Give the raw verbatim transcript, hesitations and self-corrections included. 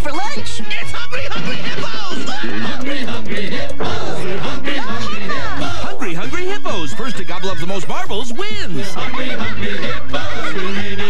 for lunch? It's Hungry Hungry Hippos! Hungry Hungry Hippos! We're Hungry Hungry Hippos! Hungry Hungry Hippos! First to gobble up the most marbles wins! Hungry Hungry Hippos! We're